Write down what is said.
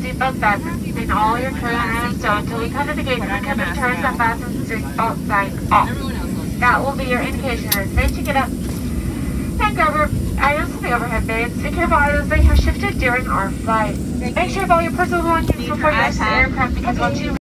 seatbelt fastened and all your carry-on items stowed until we come to the gate and come and turn the fasten seatbelt sign off. That will be your indication that it's safe to get up and grab your items from the overhead bins. Be careful items may have shifted during our flight. Make sure of all your personal belongings before you exit the aircraft because once you